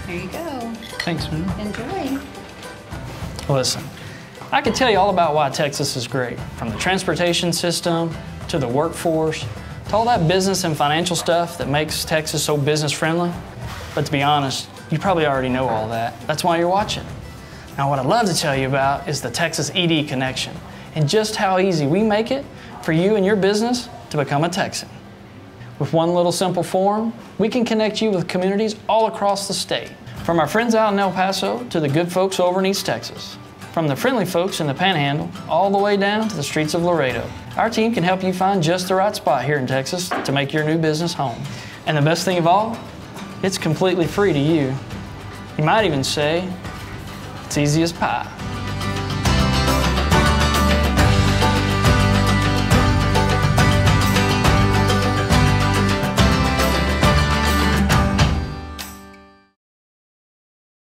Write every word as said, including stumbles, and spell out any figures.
There you go. Thanks, man. Enjoy. Listen, I could tell you all about why Texas is great, from the transportation system to the workforce, to all that business and financial stuff that makes Texas so business friendly. But to be honest, you probably already know all that. That's why you're watching. Now what I'd love to tell you about is the Texas E D connection and just how easy we make it for you and your business to become a Texan. With one little simple form, we can connect you with communities all across the state. From our friends out in El Paso to the good folks over in East Texas. From the friendly folks in the Panhandle all the way down to the streets of Laredo. Our team can help you find just the right spot here in Texas to make your new business home. And the best thing of all, it's completely free to you. You might even say, it's easy as pie.